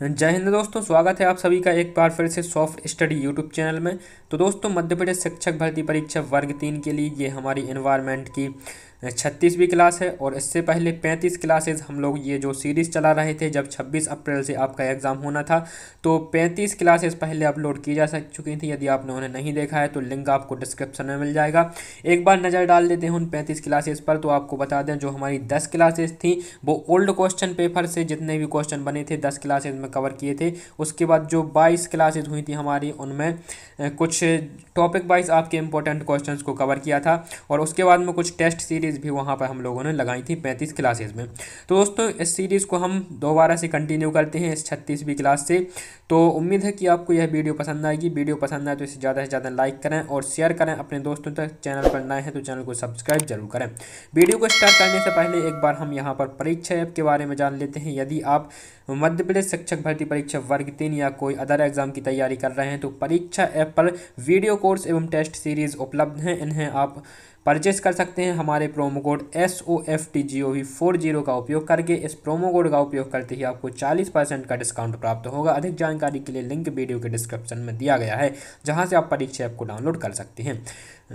जय हिंद दोस्तों, स्वागत है आप सभी का एक बार फिर से सॉफ्ट स्टडी यूट्यूब चैनल में। तो दोस्तों, मध्य प्रदेश शिक्षक भर्ती परीक्षा वर्ग 3 के लिए ये हमारी एनवायरनमेंट की 36वीं क्लास है। और इससे पहले 35 क्लासेज हम लोग ये जो सीरीज़ चला रहे थे, जब 26 अप्रैल से आपका एग्ज़ाम होना था, तो 35 क्लासेस पहले अपलोड की जा चुकी थी। यदि आपने उन्हें नहीं देखा है तो लिंक आपको डिस्क्रिप्शन में मिल जाएगा। एक बार नज़र डाल देते हैं उन 35 क्लासेस पर। तो आपको बता दें, जो हमारी 10 क्लासेस थी वो ओल्ड क्वेश्चन पेपर से जितने भी क्वेश्चन बने थे 10 क्लासेस में कवर किए थे। उसके बाद जो 22 क्लासेस हुई थी हमारी, उनमें कुछ टॉपिक वाइज आपके इंपॉर्टेंट क्वेश्चंस को कवर किया था। और उसके बाद में कुछ टेस्ट सीरीज़ भी वहाँ पर हम लोगों ने लगाई थी 35 क्लासेस में। तो दोस्तों, इस सीरीज़ को हम दोबारा से कंटिन्यू करते हैं इस 36वीं क्लास से। तो उम्मीद है कि आपको यह वीडियो पसंद आएगी। वीडियो पसंद आए तो इसे ज़्यादा से ज़्यादा लाइक करें और शेयर करें अपने दोस्तों तक। चैनल पर नए हैं तो चैनल को सब्सक्राइब जरूर करें। वीडियो को स्टार्ट करने से पहले एक बार हम यहाँ पर परीक्षा ऐप के बारे में जान लेते हैं। यदि आप मध्य प्रदेश शिक्षक भर्ती परीक्षा वर्ग 3 या कोई अदर एग्जाम की तैयारी कर रहे हैं तो परीक्षा ऐप पर वीडियो कोर्स एवं टेस्ट सीरीज़ उपलब्ध हैं। इन्हें आप परचेस कर सकते हैं हमारे प्रोमो कोड SOFTGOV40 का उपयोग करके। इस प्रोमो कोड का उपयोग करते ही आपको 40% का डिस्काउंट प्राप्त होगा। अधिक जानकारी के लिए लिंक वीडियो के डिस्क्रिप्शन में दिया गया है, जहां से आप परीक्षा ऐप को डाउनलोड कर सकते हैं।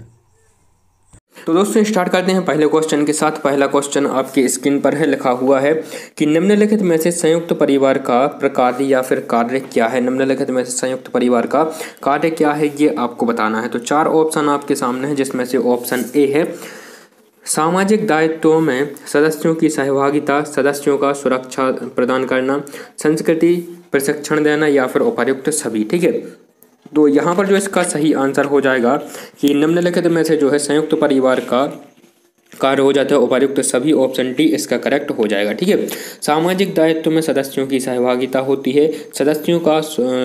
तो दोस्तों, स्टार्ट करते हैं पहले क्वेश्चन के साथ। पहला क्वेश्चन आपकी स्क्रीन पर है, लिखा हुआ है कि निम्नलिखित में से संयुक्त परिवार का प्रकार या फिर कार्य क्या है। निम्नलिखित में से संयुक्त परिवार का कार्य क्या है, ये आपको बताना है। तो 4 ऑप्शन आपके सामने है, जिसमें से ऑप्शन ए है सामाजिक दायित्वों में सदस्यों की सहभागिता, सदस्यों का सुरक्षा प्रदान करना, संस्कृति प्रशिक्षण देना, या फिर उपर्युक्त सभी। ठीक है, तो यहाँ पर जो इसका सही आंसर हो जाएगा कि निम्नलिखित में से जो है संयुक्त परिवार का कार्य हो जाता है उपर्युक्त सभी। ऑप्शन डी इसका करेक्ट हो जाएगा। ठीक है, सामाजिक दायित्व में सदस्यों की सहभागिता होती है, सदस्यों का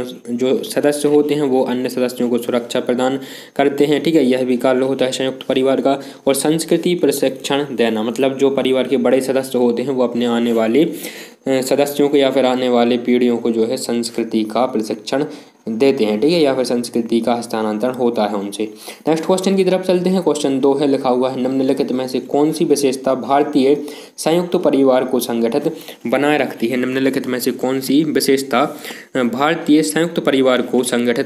जो सदस्य होते हैं वो अन्य सदस्यों को सुरक्षा प्रदान करते हैं। ठीक है, यह भी कार्य होता है संयुक्त परिवार का। और संस्कृति प्रशिक्षण देना, मतलब जो परिवार के बड़े सदस्य होते हैं वो अपने आने वाले सदस्यों को या फिर आने वाले पीढ़ियों को जो है संस्कृति का प्रशिक्षण देते हैं। ठीक है, या फिर संस्कृति का हस्तांतरण होता है उनसे। नेक्स्ट क्वेश्चन की तरफ चलते हैं। क्वेश्चन 2 है, लिखा हुआ है निम्नलिखित में से कौन सी विशेषता भारतीय संयुक्त परिवार को संगठित बनाए रखती है। निम्नलिखित में से कौन सी विशेषता भारतीय संयुक्त परिवार को संगठित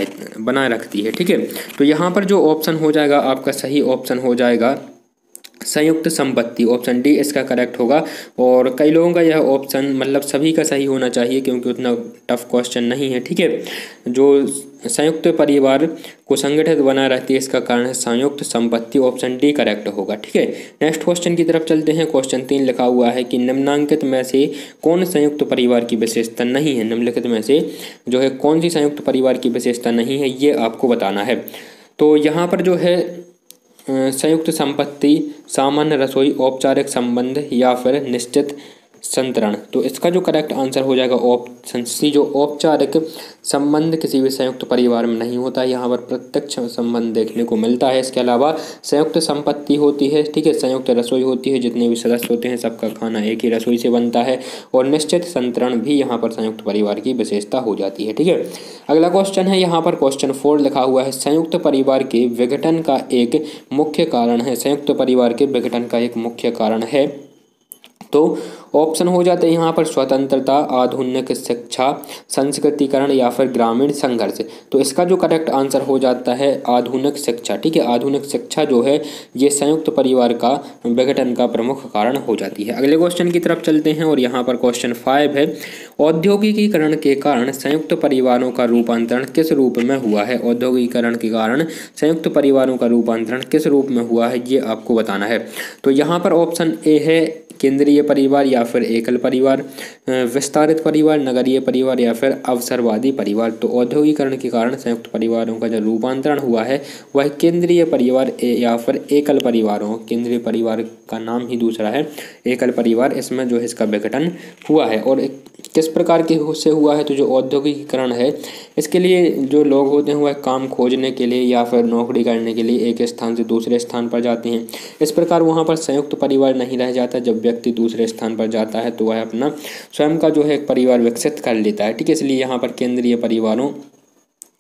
बनाए रखती है। ठीक है, तो यहाँ पर जो ऑप्शन हो जाएगा आपका सही ऑप्शन हो जाएगा संयुक्त संपत्ति। ऑप्शन डी इसका करेक्ट होगा। और कई लोगों का यह ऑप्शन, मतलब सभी का सही होना चाहिए, क्योंकि उतना टफ क्वेश्चन नहीं है। ठीक है, जो संयुक्त परिवार को संगठित बना रहती है इसका कारण है संयुक्त संपत्ति। ऑप्शन डी करेक्ट होगा। ठीक है, नेक्स्ट क्वेश्चन की तरफ चलते हैं। क्वेश्चन 3 लिखा हुआ है कि निम्नांकित में से कौन संयुक्त परिवार की विशेषता नहीं है। निम्नलिखित में से जो है कौन सी संयुक्त परिवार की विशेषता नहीं है, ये आपको बताना है। तो यहाँ पर जो है संयुक्त संपत्ति, सामान्य रसोई, औपचारिक संबंध, या फिर निश्चित संतरण। तो इसका जो करेक्ट आंसर हो जाएगा ऑप्शन सी, जो औपचारिक संबंध किसी भी संयुक्त परिवार में नहीं होता है। यहाँ पर प्रत्यक्ष संबंध देखने को मिलता है। इसके अलावा संयुक्त संपत्ति होती है। ठीक है, संयुक्त रसोई होती है, जितने भी सदस्य होते हैं सबका खाना एक ही रसोई से बनता है। और निश्चित संतरण भी यहाँ पर संयुक्त परिवार की विशेषता हो जाती है। ठीक है, अगला क्वेश्चन है यहाँ पर क्वेश्चन 4 लिखा हुआ है संयुक्त परिवार के विघटन का एक मुख्य कारण है। संयुक्त परिवार के विघटन का एक मुख्य कारण है, तो ऑप्शन हो जाते हैं यहाँ पर स्वतंत्रता, आधुनिक शिक्षा, संस्कृतिकरण, या फिर ग्रामीण संघर्ष। तो इसका जो करेक्ट आंसर हो जाता है आधुनिक शिक्षा। ठीक है, आधुनिक शिक्षा जो है ये संयुक्त परिवार का विघटन का प्रमुख कारण हो जाती है। अगले क्वेश्चन की तरफ चलते हैं और यहाँ पर क्वेश्चन 5 है औद्योगिकीकरण के कारण संयुक्त परिवारों का रूपांतरण किस रूप में हुआ है। औद्योगिकीकरण के कारण संयुक्त परिवारों का रूपांतरण किस रूप में हुआ है, ये आपको बताना है। तो यहाँ पर ऑप्शन ए है केंद्रीय परिवार, या फिर एकल परिवार, विस्तारित परिवार, नगरीय परिवार, या फिर अवसरवादी परिवार। तो औद्योगिकरण के कारण संयुक्त परिवारों का जो रूपांतरण हुआ है वह केंद्रीय परिवार या फिर एकल परिवारों, केंद्रीय परिवार का नाम ही दूसरा है एकल परिवार, इसमें जो है इसका विघटन हुआ है। और किस प्रकार के से हुआ है, तो जो औद्योगिकीकरण है इसके लिए जो लोग होते हैं वह काम खोजने के लिए या फिर नौकरी करने के लिए एक स्थान से दूसरे स्थान पर जाते हैं। इस प्रकार वहाँ पर संयुक्त परिवार नहीं रह जाता। जब व्यक्ति दूसरे स्थान पर जाता है तो वह अपना स्वयं का जो है एक परिवार विकसित कर लेता है। ठीक है, इसलिए यहाँ पर केंद्रीय परिवारों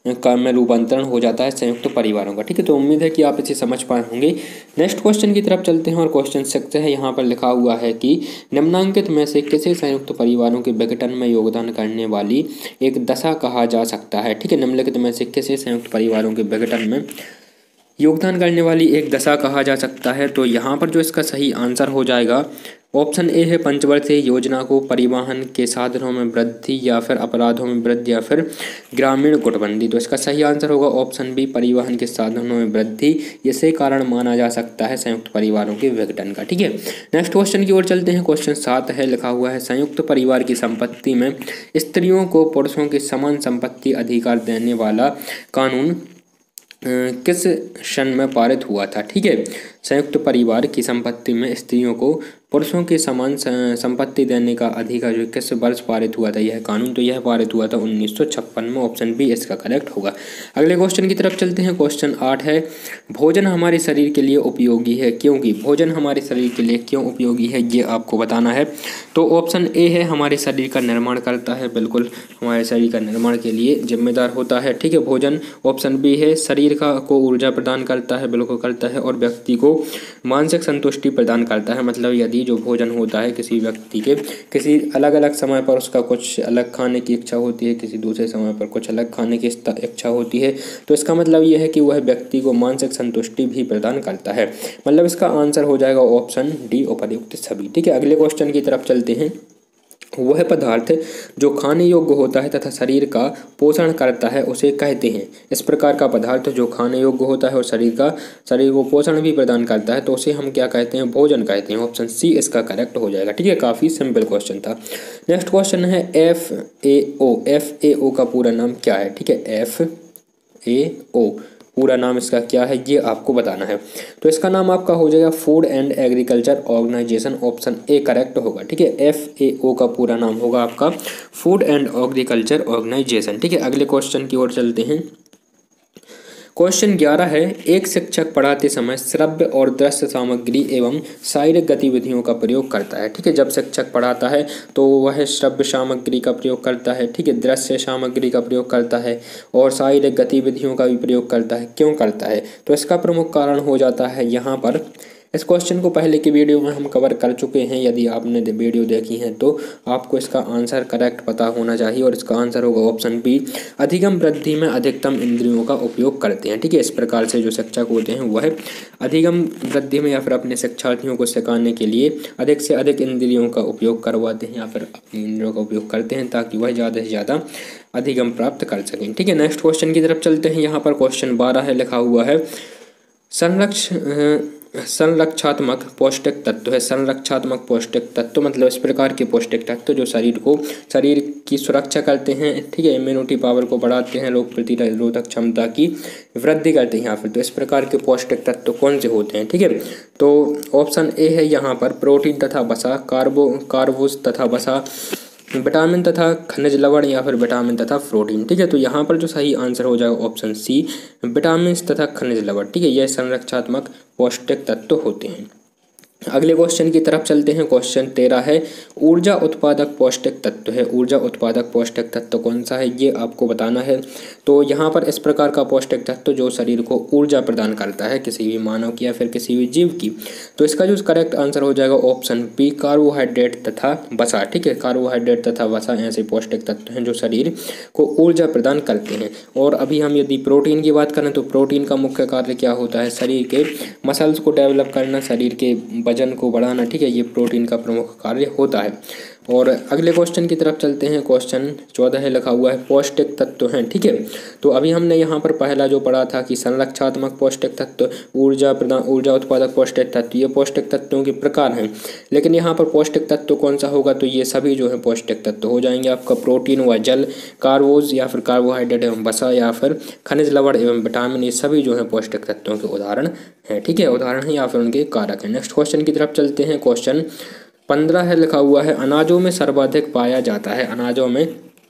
का में रूपांतरण हो जाता है संयुक्त परिवारों का। ठीक है, तो उम्मीद है कि आप इसे समझ पाए होंगे। नेक्स्ट क्वेश्चन की तरफ चलते हैं और क्वेश्चन 6 है। यहाँ पर लिखा हुआ है कि निम्नांकित में से किसे संयुक्त परिवारों के विघटन में योगदान करने वाली एक दशा कहा जा सकता है। ठीक है, निम्नलिखित में से किसे संयुक्त परिवारों के विघटन में योगदान करने वाली एक दशा कहा जा सकता है। तो यहाँ पर जो इसका सही आंसर हो जाएगा ऑप्शन ए है पंचवर्षीय योजना को परिवहन के साधनों में वृद्धि या फिर अपराधों में वृद्धि या फिर ग्रामीण गुटबंदी। तो इसका सही आंसर होगा ऑप्शन बी परिवहन के साधनों में वृद्धि। इसे कारण माना जा सकता है संयुक्त परिवारों के विघटन का। ठीक है, नेक्स्ट क्वेश्चन की ओर चलते हैं। क्वेश्चन 7 है, लिखा हुआ है संयुक्त परिवार की संपत्ति में स्त्रियों को पुरुषों के समान संपत्ति अधिकार देने वाला कानून किस सन में पारित हुआ था। ठीक है, संयुक्त परिवार की संपत्ति में स्त्रियों को पुरुषों के समान संपत्ति देने का अधिकार जो किस वर्ष पारित हुआ था यह कानून। तो यह पारित हुआ था 1956 में। ऑप्शन बी इसका करेक्ट होगा। अगले क्वेश्चन की तरफ चलते हैं। क्वेश्चन 8 है, भोजन हमारे शरीर के लिए उपयोगी है क्योंकि। भोजन हमारे शरीर के लिए क्यों उपयोगी है ये आपको बताना है। तो ऑप्शन ए है हमारे शरीर का निर्माण करता है, बिल्कुल हमारे शरीर का निर्माण के लिए जिम्मेदार होता है। ठीक है, भोजन। ऑप्शन बी है शरीर को ऊर्जा प्रदान करता है, बिल्कुल करता है। और व्यक्ति को मानसिक संतुष्टि प्रदान करता है, मतलब यदि जो भोजन होता है किसी व्यक्ति के किसी अलग अलग समय पर उसका कुछ अलग खाने की इच्छा होती है, किसी दूसरे समय पर कुछ अलग खाने की इच्छा होती है, तो इसका मतलब यह है कि वह व्यक्ति को मानसिक संतुष्टि भी प्रदान करता है। मतलब इसका आंसर हो जाएगा ऑप्शन डी उपर्युक्त सभी। ठीक है, अगले क्वेश्चन की तरफ चलते हैं। वह पदार्थ जो खाने योग्य होता है तथा शरीर का पोषण करता है उसे कहते हैं। इस प्रकार का पदार्थ जो खाने योग्य होता है और शरीर को पोषण भी प्रदान करता है तो उसे हम क्या कहते हैं, भोजन कहते हैं। ऑप्शन सी इसका करेक्ट हो जाएगा। ठीक है, काफ़ी सिंपल क्वेश्चन था। नेक्स्ट क्वेश्चन है FAO। FAO का पूरा नाम क्या है। ठीक है, FAO पूरा नाम इसका क्या है ये आपको बताना है। तो इसका नाम आपका हो जाएगा food and agriculture organisation. Option A correct होगा। ठीक है, FAO का पूरा नाम होगा आपका फूड एंड एग्रीकल्चर ऑर्गेनाइजेशन। ठीक है, अगले क्वेश्चन की ओर चलते हैं। क्वेश्चन 11 है, एक शिक्षक पढ़ाते समय श्रव्य और दृश्य सामग्री एवं शारीरिक गतिविधियों का प्रयोग करता है। ठीक है, जब शिक्षक पढ़ाता है तो वह श्रव्य सामग्री का प्रयोग करता है, ठीक है, दृश्य सामग्री का प्रयोग करता है और शारीरिक गतिविधियों का भी प्रयोग करता है। क्यों करता है, तो इसका प्रमुख कारण हो जाता है यहाँ पर। इस क्वेश्चन को पहले की वीडियो में हम कवर कर चुके हैं। यदि आपने वीडियो देखी है तो आपको इसका आंसर करेक्ट पता होना चाहिए और इसका आंसर होगा ऑप्शन बी अधिगम वृद्धि में अधिकतम इंद्रियों का उपयोग करते हैं। ठीक है, इस प्रकार से जो शिक्षक होते हैं वह अधिगम वृद्धि में या फिर अपने शिक्षार्थियों को सिखाने के लिए अधिक से अधिक इंद्रियों का उपयोग करवाते हैं या फिर अपनी इंद्रियों का उपयोग करते हैं ताकि वह ज़्यादा से ज़्यादा अधिगम प्राप्त कर सकें। ठीक है, नेक्स्ट क्वेश्चन की तरफ चलते हैं। यहाँ पर क्वेश्चन 12 है, लिखा हुआ है संरक्षात्मक पौष्टिक तत्व है। संरक्षात्मक पौष्टिक तत्व मतलब इस प्रकार के पौष्टिक तत्व जो शरीर की सुरक्षा करते हैं, ठीक है, इम्यूनिटी पावर को बढ़ाते हैं, रोग प्रतिरोधक क्षमता की वृद्धि करते हैं यहाँ पर। तो इस प्रकार के पौष्टिक तत्व कौन से होते हैं। ठीक है, तो ऑप्शन ए है यहाँ पर प्रोटीन तथा वसा, कार्बोज तथा वसा, विटामिन तथा खनिज लवण या फिर विटामिन तथा प्रोटीन। ठीक है, तो यहाँ पर जो सही आंसर हो जाएगा ऑप्शन सी विटामिन तथा खनिज लवण। ठीक है, यह संरक्षात्मक पौष्टिक तत्व होते हैं। अगले क्वेश्चन की तरफ चलते हैं। क्वेश्चन 13 है, ऊर्जा उत्पादक पौष्टिक तत्व है। ऊर्जा उत्पादक पौष्टिक तत्व कौन सा है ये आपको बताना है। तो यहाँ पर इस प्रकार का पौष्टिक तत्व जो शरीर को ऊर्जा प्रदान करता है किसी भी मानव की या फिर किसी भी जीव की। तो इसका जो करेक्ट आंसर हो जाएगा ऑप्शन बी कार्बोहाइड्रेट तथा वसा। ठीक है, कार्बोहाइड्रेट तथा वसा ऐसे पौष्टिक तत्व हैं जो शरीर को ऊर्जा प्रदान करते हैं। और अभी हम यदि प्रोटीन की बात करें तो प्रोटीन का मुख्य कार्य क्या होता है, शरीर के मसल्स को डेवलप करना, शरीर के वजन को बढ़ाना। ठीक है, ये प्रोटीन का प्रमुख कार्य होता है। और अगले क्वेश्चन की तरफ चलते हैं। क्वेश्चन 14 है, लिखा हुआ है पौष्टिक तत्व हैं। ठीक है, तो अभी हमने यहाँ पर पहला जो पढ़ा था कि संरक्षात्मक पौष्टिक तत्व, ऊर्जा उत्पादक पौष्टिक तत्व, ये पौष्टिक तत्वों के प्रकार हैं। लेकिन यहाँ पर पौष्टिक तत्व कौन सा होगा, तो ये सभी जो है पौष्टिक तत्व हो जाएंगे आपका प्रोटीन व जल, कार्बोज या फिर कार्बोहाइड्रेट एवं वसा या फिर खनिज लवण एवं विटामिन, ये सभी जो है पौष्टिक तत्वों के उदाहरण हैं। ठीक है, उदाहरण है या फिर उनके कारक हैं। नेक्स्ट क्वेश्चन की तरफ चलते हैं। क्वेश्चन 15 है, लिखा हुआ है अनाजों में सर्वाधिक पाया जाता है। अनाजों में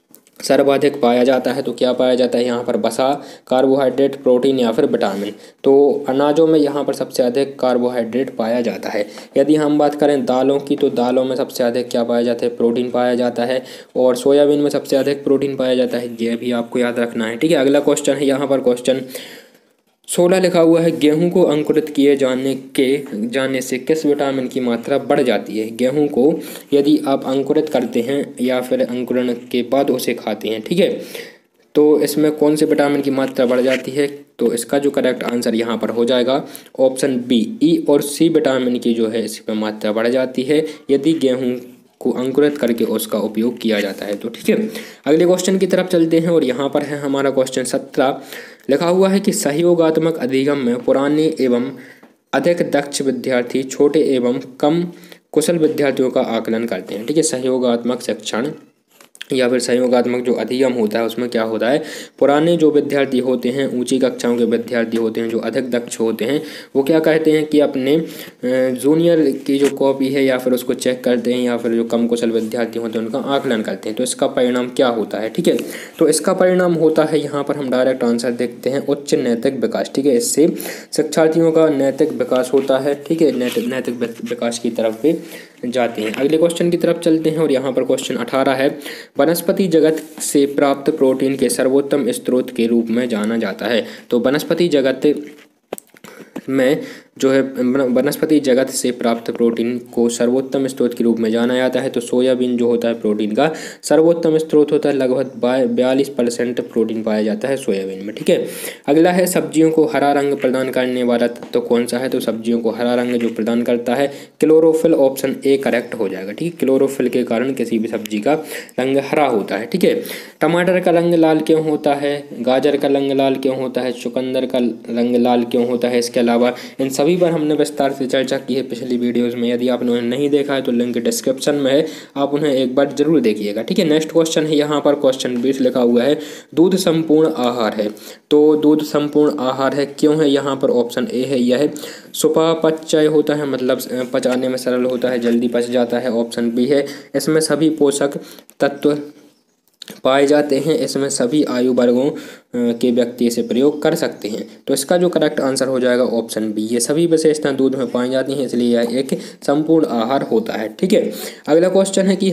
सर्वाधिक पाया जाता है, तो क्या पाया जाता है यहाँ पर? वसा, कार्बोहाइड्रेट, प्रोटीन या फिर विटामिन। तो अनाजों में यहाँ पर सबसे अधिक कार्बोहाइड्रेट पाया जाता है। यदि हम बात करें दालों की, तो दालों में सबसे अधिक क्या पाया जाता है? प्रोटीन पाया जाता है। और सोयाबीन में सबसे अधिक प्रोटीन पाया जाता है, ये भी आपको याद रखना है, ठीक है। अगला क्वेश्चन है यहाँ पर क्वेश्चन 16 लिखा हुआ है, गेहूं को अंकुरित किए जाने से किस विटामिन की मात्रा बढ़ जाती है? गेहूं को यदि आप अंकुरित करते हैं या फिर अंकुरण के बाद उसे खाते हैं, ठीक है, तो इसमें कौन से विटामिन की मात्रा बढ़ जाती है? तो इसका जो करेक्ट आंसर यहाँ पर हो जाएगा ऑप्शन बी, ई और सी विटामिन की जो है इसमें मात्रा बढ़ जाती है यदि गेहूँ को अंकुरित करके उसका उपयोग किया जाता है। तो ठीक है, अगले क्वेश्चन की तरफ चलते हैं और यहाँ पर है हमारा क्वेश्चन 17 लिखा हुआ है कि सहयोगात्मक अधिगम में पुराने एवं अधिक दक्ष विद्यार्थी छोटे एवं कम कुशल विद्यार्थियों का आकलन करते हैं। ठीक है, सहयोगात्मक शिक्षण या फिर सहयोगात्मक जो अधिगम होता है उसमें क्या होता है, पुराने जो विद्यार्थी होते हैं, ऊंची कक्षाओं के विद्यार्थी होते हैं जो अधिक दक्ष होते हैं, वो क्या कहते हैं कि अपने जूनियर की जो कॉपी है या फिर उसको चेक करते हैं, या फिर जो कम कुशल विद्यार्थी होते हैं उनका आकलन करते हैं। तो इसका परिणाम क्या होता है? ठीक है, तो इसका परिणाम होता है, यहाँ पर हम डायरेक्ट आंसर देखते हैं, उच्च नैतिक विकास। ठीक है, इससे शिक्षार्थियों का नैतिक विकास होता है। ठीक है, नैतिक विकास की तरफ भी जाते हैं। अगले क्वेश्चन की तरफ चलते हैं और यहाँ पर क्वेश्चन 18 है, वनस्पति जगत से प्राप्त प्रोटीन के सर्वोत्तम स्रोत के रूप में जाना जाता है। तो वनस्पति जगत में जो है वनस्पति जगत से प्राप्त प्रोटीन को सर्वोत्तम स्रोत के रूप में जाना जाता है। तो सोयाबीन जो होता है प्रोटीन का सर्वोत्तम स्रोत होता है, लगभग 42% प्रोटीन पाया जाता है सोयाबीन में। ठीक है, अगला है सब्जियों को हरा रंग प्रदान करने वाला तत्व तो कौन सा है? तो सब्जियों को हरा रंग जो प्रदान करता है क्लोरोफिल, ऑप्शन ए करेक्ट हो जाएगा। ठीक है, क्लोरोफिल के कारण किसी भी सब्जी का रंग हरा होता है। ठीक है, टमाटर का रंग लाल क्यों होता है? गाजर का रंग लाल क्यों होता है? चुकंदर का रंग लाल क्यों होता है? इसके अलावा इन सभी पर हमने विस्तार से चर्चा की है पिछली वीडियोस में। यदि आपने उन्हें नहीं देखा है तो लिंक डिस्क्रिप्शन में है, आप उन्हें एक बार जरूर देखिएगा। ठीक है, नेक्स्ट क्वेश्चन है यहाँ पर क्वेश्चन 20 लिखा हुआ है, दूध संपूर्ण आहार है। तो दूध संपूर्ण आहार है क्यों है? यहाँ पर ऑप्शन ए है, यह सुपापचय होता है, मतलब पचाने में सरल होता है, जल्दी पच जाता है। ऑप्शन बी है, इसमें सभी पोषक तत्व पाए जाते हैं, इसमें सभी आयु वर्गों के व्यक्ति इसे प्रयोग कर सकते हैं। तो इसका जो करेक्ट आंसर हो जाएगा ऑप्शन बी, ये सभी विशेषताएं दूध में पाई जाती हैं, इसलिए यह एक संपूर्ण आहार होता है। ठीक है, अगला क्वेश्चन है कि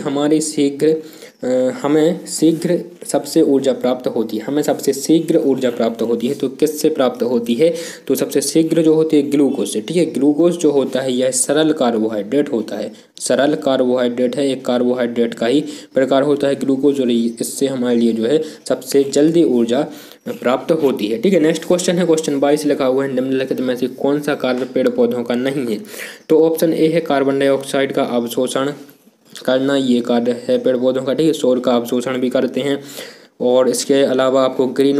हमें शीघ्र सबसे ऊर्जा प्राप्त होती है, हमें सबसे शीघ्र ऊर्जा प्राप्त होती है, तो किससे प्राप्त होती है? तो सबसे शीघ्र जो होती है ग्लूकोज से। ठीक है, ग्लूकोज जो होता है यह सरल कार्बोहाइड्रेट होता है, सरल कार्बोहाइड्रेट है, एक कार्बोहाइड्रेट का ही प्रकार होता है ग्लूकोज, और इससे हमारे लिए जो है सबसे जल्दी ऊर्जा प्राप्त होती है। ठीक है, नेक्स्ट क्वेश्चन है क्वेश्चन 22 लिखा हुआ है, निम्नलिखित में से कौन सा कार्य पेड़ पौधों का नहीं है? तो ऑप्शन ए है कार्बन डाइऑक्साइड का अवशोषण करना, ये कार्य है पेड़ पौधों का। ठीक है, सौर का अवशोषण भी करते हैं। और इसके अलावा आपको ग्रीन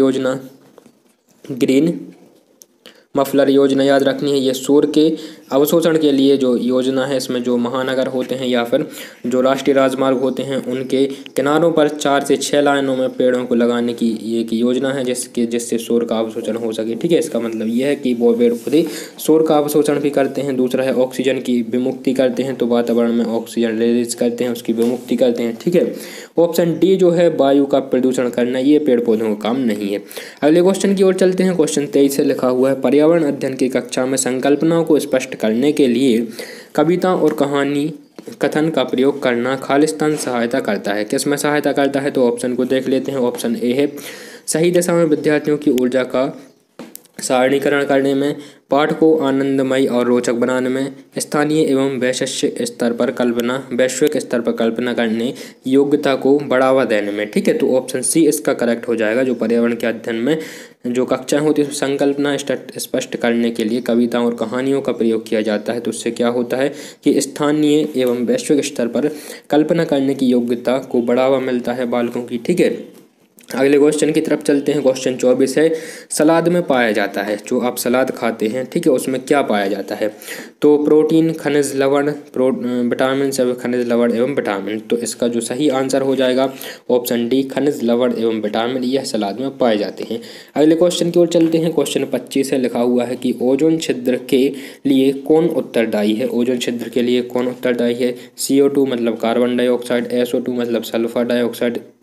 मफलर योजना याद रखनी है, ये सौर के अवशोषण के लिए जो योजना है, इसमें जो महानगर होते हैं या फिर जो राष्ट्रीय राजमार्ग होते हैं उनके किनारों पर 4 से 6 लाइनों में पेड़ों को लगाने की ये एक योजना है जिससे सौर का अवशोषण हो सके। ठीक है, इसका मतलब ये है कि वो पेड़ खुद ही सौर का अवशोषण भी करते हैं। दूसरा है ऑक्सीजन की विमुक्ति करते हैं, तो वातावरण में ऑक्सीजन रिलीज करते हैं, उसकी विमुक्ति करते हैं। ठीक है, ऑप्शन डी जो है वायु का प्रदूषण करना, ये पेड़ पौधों का काम नहीं है। अगले क्वेश्चन की ओर चलते हैं, क्वेश्चन 23 से लिखा हुआ है, पर्यावरण अध्ययन की कक्षा में संकल्पनाओं को स्पष्ट करने के लिए कविता और कहानी कथन का प्रयोग करना खालिस्तान सहायता करता है। किस में सहायता करता है? तो ऑप्शन को देख लेते हैं। ऑप्शन ए है सही दिशा में विद्यार्थियों की ऊर्जा का सारणीकरण करने में, पाठ को आनंदमय और रोचक बनाने में, स्थानीय एवं वैश्विक स्तर पर कल्पना करने, योग्यता को बढ़ावा देने में। ठीक है, तो ऑप्शन सी इसका करेक्ट हो जाएगा। जो पर्यावरण के अध्ययन में जो कक्षाएं होती है संकल्पना स्पष्ट करने के लिए कविताओं और कहानियों का प्रयोग किया जाता है, तो उससे क्या होता है कि स्थानीय एवं वैश्विक स्तर पर कल्पना करने की योग्यता को बढ़ावा मिलता है बालकों की। ठीक है, अगले क्वेश्चन की तरफ चलते हैं, क्वेश्चन 24 है, सलाद में पाया जाता है, जो आप सलाद खाते हैं, ठीक है, उसमें क्या पाया जाता है? तो प्रोटीन, खनिज लवण, विटामिन सब खनिज लवण एवं विटामिन। तो इसका जो सही आंसर हो जाएगा ऑप्शन डी, खनिज लवण एवं विटामिन, यह सलाद में पाए जाते हैं। अगले क्वेश्चन की ओर चलते हैं, क्वेश्चन 25 है लिखा हुआ है कि ओजोन छिद्र के लिए कौन उत्तरदायी है? ओजोन छिद्र के लिए कौन उत्तरदायी है? CO2 मतलब कार्बन डाइऑक्साइड, SO2 मतलब सल्फर डाइऑक्साइड,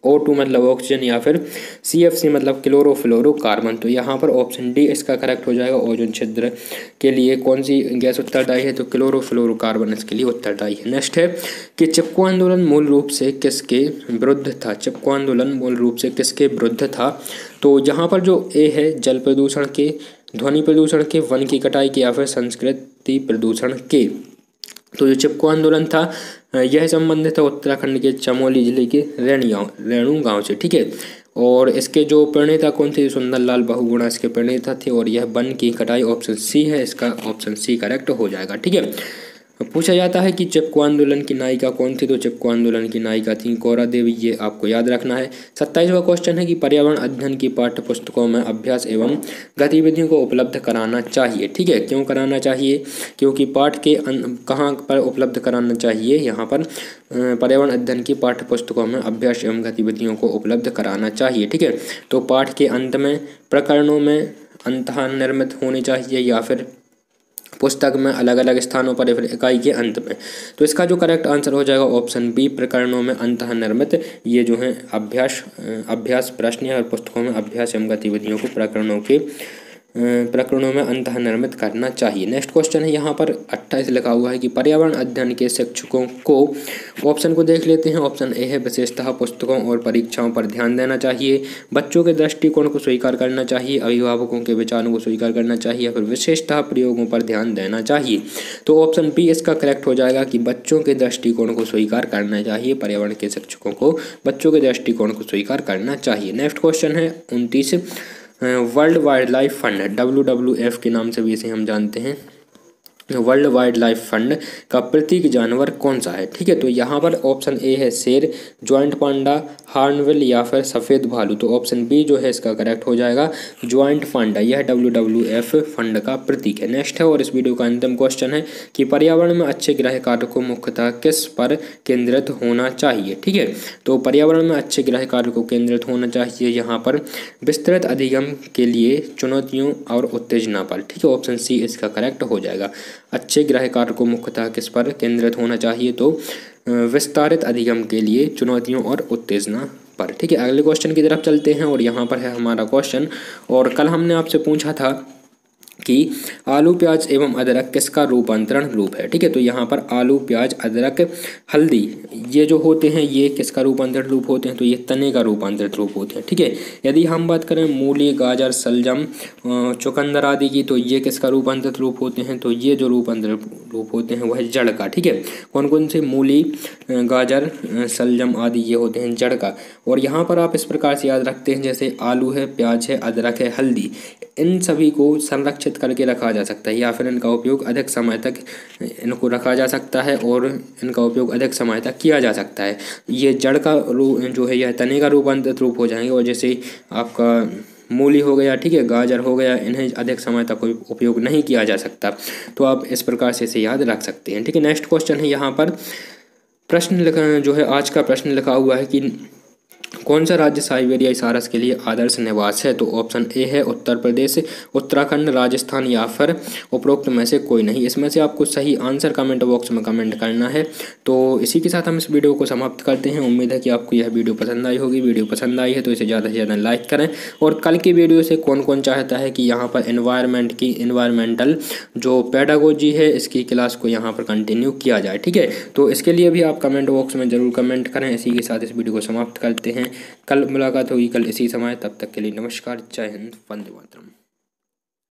O2 मतलब ऑक्सीजन या फिर CFC मतलब क्लोरोफ्लोरोकार्बन। तो यहाँ पर ऑप्शन डी इसका करेक्ट हो जाएगा। ओजोन छिद्र के लिए कौन सी गैस उत्तरदायी है, तो क्लोरोफ्लोरोकार्बन इसके लिए उत्तरदायी है। नेक्स्ट है कि चिपको आंदोलन मूल रूप से किसके विरुद्ध था। चिपको आंदोलन मूल रूप से किसके विरुद्ध था, तो यहाँ पर जो ए है जल प्रदूषण के, ध्वनि प्रदूषण के, वन की कटाई के या फिर संस्कृति प्रदूषण के। तो जो चिपको आंदोलन था यह संबंधित है उत्तराखंड के चमोली जिले के रेणु गांव से, ठीक है। और इसके जो प्रणेता कौन थे, सुंदरलाल बहुगुणा इसके प्रणेता थे। और यह वन की कटाई ऑप्शन सी है, इसका ऑप्शन सी करेक्ट हो जाएगा, ठीक है। पूछा जाता है कि चिपको आंदोलन की नायिका कौन थी, तो चिपको आंदोलन की नायिका थी कौरा देवी, ये आपको याद रखना है। 27वां क्वेश्चन है कि पर्यावरण अध्ययन की पाठ्य पुस्तकों में अभ्यास एवं गतिविधियों को उपलब्ध कराना चाहिए, ठीक है। क्यों कराना चाहिए, क्योंकि पाठ के कहाँ पर उपलब्ध कराना चाहिए, यहाँ पर पर्यावरण अध्ययन की पाठ्य पुस्तकों में अभ्यास एवं गतिविधियों को उपलब्ध कराना चाहिए, ठीक है। तो पाठ के अंत में, प्रकरणों में अंतःनिर्मित होनी चाहिए या फिर पुस्तक में अलग अलग स्थानों पर या फिर इकाई के अंत में। तो इसका जो करेक्ट आंसर हो जाएगा ऑप्शन बी, प्रकरणों में अंतःनिर्मित। ये जो है अभ्यास प्रश्न है और पुस्तकों में अभ्यास एवं गतिविधियों को प्रकरणों में अंतःनिर्मित करना चाहिए। नेक्स्ट क्वेश्चन है यहाँ पर 28 लिखा हुआ है कि पर्यावरण अध्ययन के शिक्षकों को, ऑप्शन को देख लेते हैं। ऑप्शन ए है विशेषतः पुस्तकों और परीक्षाओं पर ध्यान देना चाहिए, बच्चों के दृष्टिकोण को स्वीकार करना चाहिए, अभिभावकों के विचारों को स्वीकार करना चाहिए या फिर विशेषतः प्रयोगों पर ध्यान देना चाहिए। तो ऑप्शन बी इसका करेक्ट हो जाएगा कि बच्चों के दृष्टिकोण को स्वीकार करना चाहिए, पर्यावरण के शिक्षकों को बच्चों के दृष्टिकोण को स्वीकार करना चाहिए। नेक्स्ट क्वेश्चन है 29, world wildlife fund WWF के नाम से भी इसे हम जानते हैं, वर्ल्ड वाइल्ड लाइफ फंड का प्रतीक जानवर कौन सा है, ठीक है। तो यहाँ पर ऑप्शन ए है शेर, ज्वाइंट पांडा, हार्नबिल या फिर सफ़ेद भालू। तो ऑप्शन बी जो है इसका करेक्ट हो जाएगा, ज्वाइंट पांडा, यह WWF फंड का प्रतीक है। नेक्स्ट है और इस वीडियो का अंतिम क्वेश्चन है कि पर्यावरण में अच्छे गृह कार्य को मुख्यतः किस पर केंद्रित होना चाहिए, ठीक है। तो पर्यावरण में अच्छे गृह कार्य को केंद्रित होना चाहिए यहाँ पर विस्तृत अधिगम के लिए चुनौतियों और उत्तेजना पर, ठीक है। ऑप्शन सी इसका करेक्ट हो जाएगा। अच्छे गृह कार्य को मुख्यतः किस पर केंद्रित होना चाहिए, तो विस्तारित अधिगम के लिए चुनौतियों और उत्तेजना पर, ठीक है। अगले क्वेश्चन की तरफ चलते हैं और यहाँ पर है हमारा क्वेश्चन। और कल हमने आपसे पूछा था कि आलू, प्याज एवं अदरक किसका रूपांतरण रूप है, ठीक है। तो यहाँ पर आलू, प्याज, अदरक, हल्दी ये जो होते हैं ये किसका रूपांतरण रूप होते हैं, तो ये तने का रूपांतरित रूप होते हैं, ठीक है। यदि हम बात करें मूली, गाजर, शलजम, चुकंदर आदि की, तो ये किसका रूपांतरित रूप होते हैं, तो ये जो रूपांतरित रूप होते हैं वह जड़ का, ठीक है। कौन कौन से, मूली, गाजर, शलजम आदि ये होते हैं जड़ का। और यहाँ पर आप इस प्रकार से याद रखते हैं, जैसे आलू है, प्याज है, अदरक है, हल्दी, इन सभी को संरक्षित करके रखा जा सकता है या फिर इनका उपयोग अधिक समय तक इनको रखा जा सकता है और इनका उपयोग अधिक समय तक किया जा सकता है। ये जड़ का रूप जो है यह तने का रूपांतरित रूप हो जाएंगे। और जैसे आपका मूली हो गया, ठीक है, गाजर हो गया, इन्हें अधिक समय तक कोई उपयोग नहीं किया जा सकता। तो आप इस प्रकार से इसे याद रख सकते हैं, ठीक है। नेक्स्ट क्वेश्चन है यहाँ पर प्रश्न लिखा जो है, आज का प्रश्न लिखा हुआ है कि कौन सा राज्य साइबेरियाई सारस के लिए आदर्श निवास है। तो ऑप्शन ए है उत्तर प्रदेश, उत्तराखंड, राजस्थान या फिर उपरोक्त में से कोई नहीं। इसमें से आपको सही आंसर कमेंट बॉक्स में कमेंट करना है। तो इसी के साथ हम इस वीडियो को समाप्त करते हैं। उम्मीद है कि आपको यह वीडियो पसंद आई होगी। वीडियो पसंद आई है तो इसे ज़्यादा से ज़्यादा लाइक करें। और कल की वीडियो से कौन कौन चाहता है कि यहाँ पर इन्वायरमेंटल जो पेडागोजी है इसकी क्लास को यहाँ पर कंटिन्यू किया जाए, ठीक है। तो इसके लिए भी आप कमेंट बॉक्स में ज़रूर कमेंट करें। इसी के साथ इस वीडियो को समाप्त करते हैं। कल मुलाकात होगी, कल इसी समय। तब तक के लिए नमस्कार, जय हिंद, वंदे मातरम।